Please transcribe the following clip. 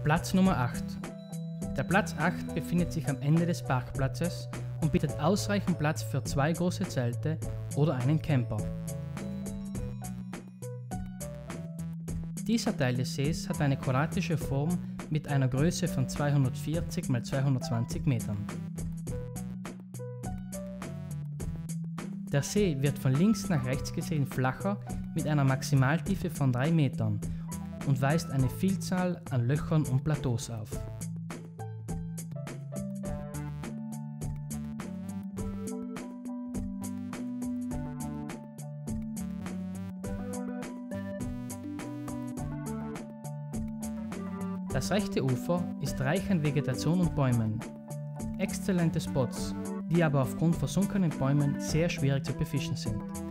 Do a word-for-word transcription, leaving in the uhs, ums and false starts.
Platz Nummer acht. Der Platz acht befindet sich am Ende des Parkplatzes und bietet ausreichend Platz für zwei große Zelte oder einen Camper. Dieser Teil des Sees hat eine quadratische Form mit einer Größe von zweihundertvierzig mal zweihundertzwanzig Metern. Der See wird von links nach rechts gesehen flacher mit einer Maximaltiefe von drei Metern und weist eine Vielzahl an Löchern und Plateaus auf. Das rechte Ufer ist reich an Vegetation und Bäumen. Exzellente Spots, die aber aufgrund versunkener Bäumen sehr schwierig zu befischen sind.